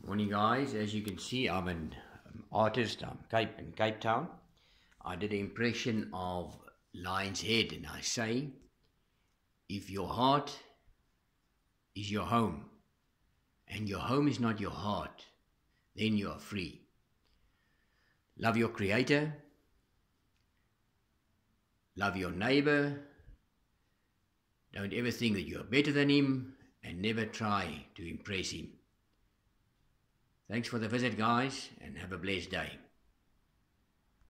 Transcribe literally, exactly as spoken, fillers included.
Morning guys, as you can see I'm an artist. I'm Cape in Cape Town. I did an impression of Lion's Head and I say, if your heart is your home and your home is not your heart, then you are free. Love your creator, love your neighbor, don't ever think that you are better than him and never try to impress him. Thanks for the visit guys and have a blessed day.